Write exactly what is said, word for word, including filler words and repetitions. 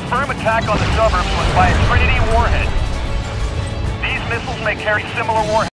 confirm attack on the suburbs was by a Trinity warhead. These missiles may carry similar warheads.